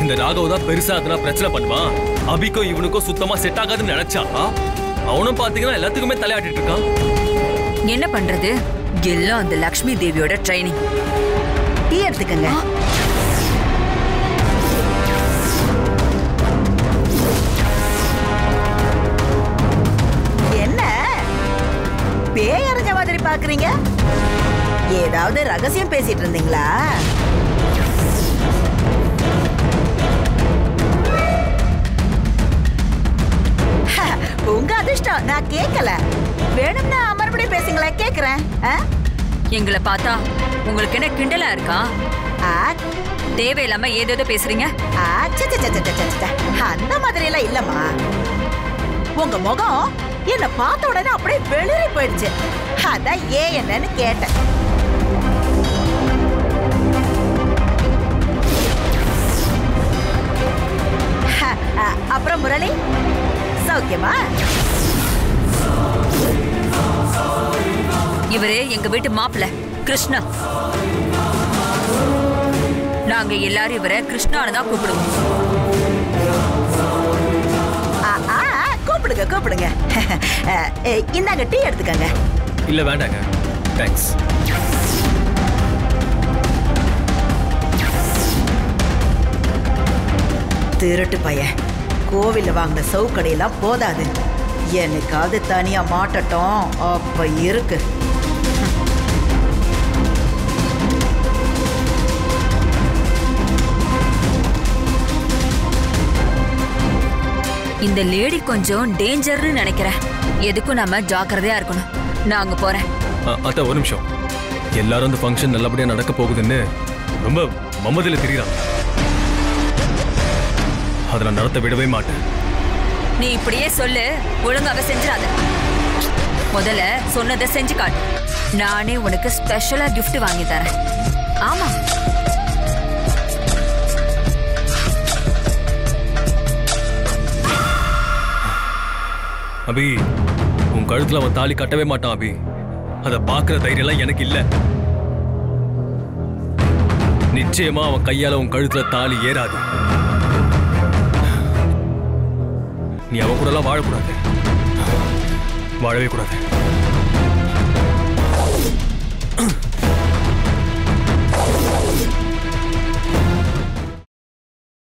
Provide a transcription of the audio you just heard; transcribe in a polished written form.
இந்த ராகவ் தான் பெருசா அதெல்லாம் பிரச்சனை பண்ணுவான். அபிக்கும் இவனுக்கும் சுத்தமா செட் ஆகாதுன்னு நினைச்சா அவனும் பாத்தீங்கன்னா எல்லாத்துக்குமே தலையாட்டிட்டு இருக்கான். என்ன பண்றது? எல்லாம் அந்த லக்ஷ்மி தேவியோட ட்ரைனிங். டீ எடுத்துக்கங்க. என்ன பேயறிஞ்ச மாதிரி பாக்குறீங்க? ஏதாவது ரகசியம் பேசிட்டு இருந்தீங்களா? உங்க அதிர்ஷ்டம், நான் கேட்கல. வேணும்னா மறுபடியும் பேசுங்களேன், கேக்குறேன். எங்களை பார்த்தா உங்களுக்கு என்ன கிண்டலா இருக்கா? தேவையில்லாம ஏதோ பேசுறீங்க. அந்த மாதிரி எல்லாம் இல்லம்மா. உங்க முகம் என்ன பார்த்த உடனே அப்படியே வெளியே போயிடுச்சு. அதான் ஏன் என்னன்னு கேட்டேன். அப்புறம் முரளி சௌக்கியமா? இவரு எங்க வீட்டு மாப்பிள்ள கிருஷ்ணா. நாங்க எல்லாரும் இவரை கிருஷ்ணான்னு தான் கூப்பிடுவோம். கூப்பிடுங்க கூப்பிடுங்க. இந்தாங்க டீ எடுத்துக்கங்க. இல்ல வேண்டாங்க, தேங்க்ஸ். திருட்டு பையன், கோவில்ல வாங்கின சவுக்கடையெல்லாம் போதாது, எனக்காவது தனியா மாட்டட்டும் அப்ப இருக்கு. இந்த லேடி கொஞ்சம் டேஞ்சர்னு நினைக்கிறேன். எதுக்கும் நாம ஜாக்கிரதையா இருக்கணும். நான் அங்க போறேன். அத்த ஒரு நிமிஷம். எல்லாரும் அந்த ஃபங்க்ஷன் நல்லபடியா நடக்க போகுதுன்னு ரொம்ப மமதில தெரியுறாங்க. அதை நான் நடத்த விடவே மாட்டேன். நீ இப்படியே சொல்லு, ஒழுங்காக செஞ்சிடாத. முதல்ல சொன்னதை செஞ்சு காட்டு. நானே உனக்கு ஸ்பெஷலா கிஃப்ட் வாங்கி தரேன். ஆமா, அபி, உன் கழுத்துல அவன் தாலி கட்டவே மாட்டான் அபி. அதை பாக்குற தைரியம் எல்லாம் எனக்கு இல்ல. நிச்சயமா அவன் கையால உன் கழுத்துல தாலி ஏறாது. நீ அவன் கூட எல்லாம் வாழக்கூடாது, வாழவே கூடாது.